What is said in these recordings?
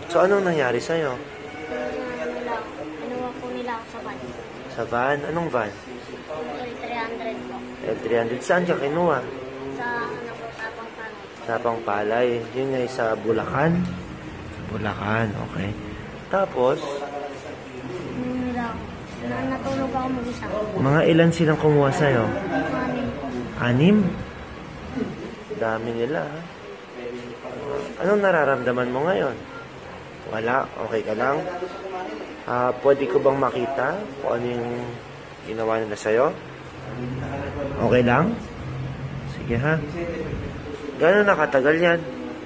So, anong nangyari sa'yo? Inuwa po nila ako sa van. Sa van? Anong van? L300 po. L300. Saan ka kinuha? Sa Tapang Palay. Tapang Palay. Yun ay sa Bulacan? Bulacan, okay. Tapos, Nila ako. Natulog ako mag-isa. mga ilan silang kumuha sa'yo? Manin po. 6? Dami nila, ha? Anong nararamdaman mo ngayon? Wala? Okay ka lang? Pwede ko bang makita kung ano yung ginawa nila sa'yo? Okay lang? Sige, ha? Gano'n nakatagal yan?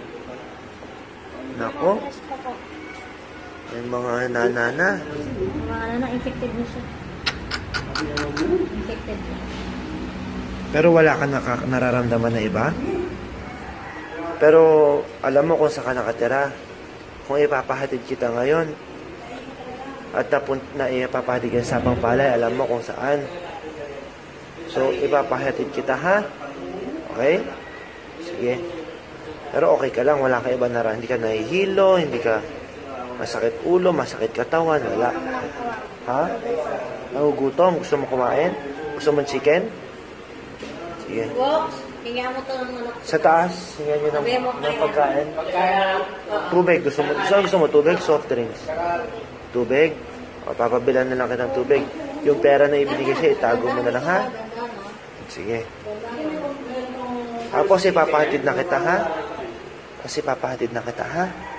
Nako, Yes po po. may mga nanana. Mga infected na siya. Infected na. Pero wala ka nararamdaman na iba? Pero alam mo kung saan ka nakatira. Kung ipapahatid kita ngayon at ipapahatid ka sa Sapang Palay, alam mo kung saan. So, ipapahatid kita, ha? Okay? Sige. Pero okay ka lang, wala ka iba hindi ka nahihilo, hindi ka masakit ulo, masakit katawan, wala. Ha? Nagugutom? Gusto mo kumain? Gusto mo chicken? Sige. Hingyan mo to ng manok. Sa taas, hingyan nyo ng pagkain. Tubig. Gusto mo tubig? Soft drinks. Tubig? O, papabilan na lang kitang tubig. Yung pera na ibinigay siya, itago mo na lang, ha? Sige. Tapos, ipapahatid na kita, ha? Kasi papahatid na kita, ha?